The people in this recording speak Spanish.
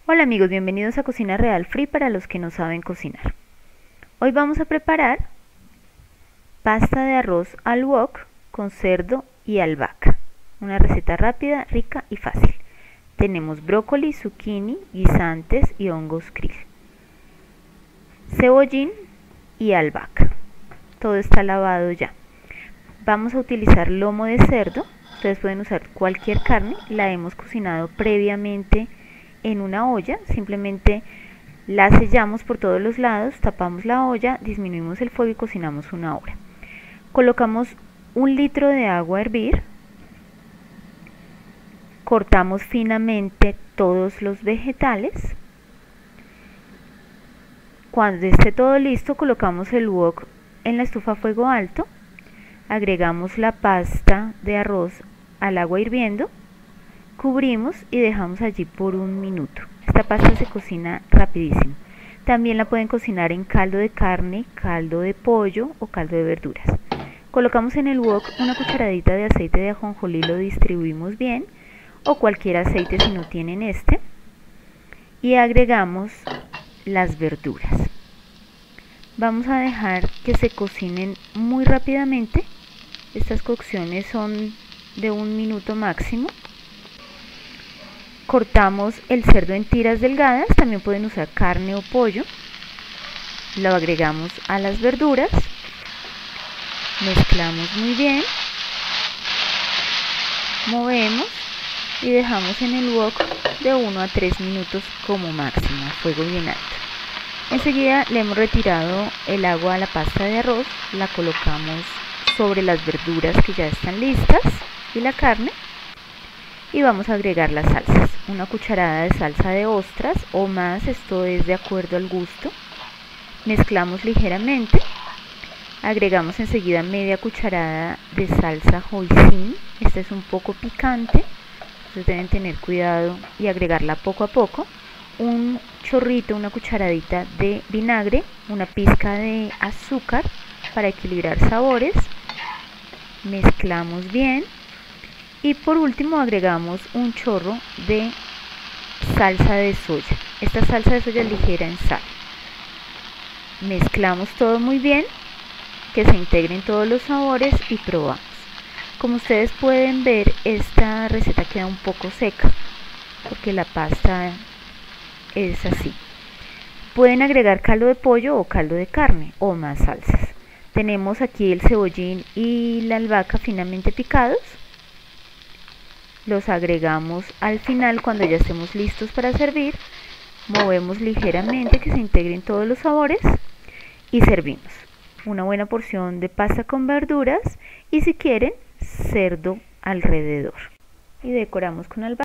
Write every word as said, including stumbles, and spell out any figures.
Hola amigos, bienvenidos a Cocina Real Free para los que no saben cocinar. Hoy vamos a preparar pasta de arroz al wok con cerdo y albahaca. Una receta rápida, rica y fácil. Tenemos brócoli, zucchini, guisantes y hongos krill, cebollín y albahaca. Todo está lavado ya. Vamos a utilizar lomo de cerdo. Ustedes pueden usar cualquier carne. La hemos cocinado previamente en una olla, simplemente la sellamos por todos los lados, tapamos la olla, disminuimos el fuego y cocinamos una hora. Colocamos un litro de agua a hervir, cortamos finamente todos los vegetales. Cuando esté todo listo, colocamos el wok en la estufa a fuego alto, agregamos la pasta de arroz al agua hirviendo, cubrimos y dejamos allí por un minuto. Esta pasta se cocina rapidísimo. También la pueden cocinar en caldo de carne, caldo de pollo o caldo de verduras. Colocamos en el wok una cucharadita de aceite de ajonjolí, lo distribuimos bien, o cualquier aceite si no tienen este, y agregamos las verduras. Vamos a dejar que se cocinen muy rápidamente. Estas cocciones son de un minuto máximo. Cortamos el cerdo en tiras delgadas, también pueden usar carne o pollo. Lo agregamos a las verduras, mezclamos muy bien, movemos y dejamos en el wok de uno a tres minutos como máximo, a fuego bien alto. Enseguida le hemos retirado el agua a la pasta de arroz, la colocamos sobre las verduras que ya están listas y la carne. Y vamos a agregar las salsas, una cucharada de salsa de ostras o más, esto es de acuerdo al gusto. Mezclamos ligeramente, agregamos enseguida media cucharada de salsa hoisin, esta es un poco picante, entonces deben tener cuidado y agregarla poco a poco. Un chorrito, una cucharadita de vinagre, una pizca de azúcar para equilibrar sabores, mezclamos bien. Y por último agregamos un chorro de salsa de soya. Esta salsa de soya es ligera en sal. Mezclamos todo muy bien, que se integren todos los sabores y probamos. Como ustedes pueden ver, esta receta queda un poco seca, porque la pasta es así. Pueden agregar caldo de pollo o caldo de carne o más salsas. Tenemos aquí el cebollín y la albahaca finamente picados. Los agregamos al final cuando ya estemos listos para servir, movemos ligeramente que se integren todos los sabores y servimos. Una buena porción de pasta con verduras y si quieren cerdo alrededor. Y decoramos con albahaca.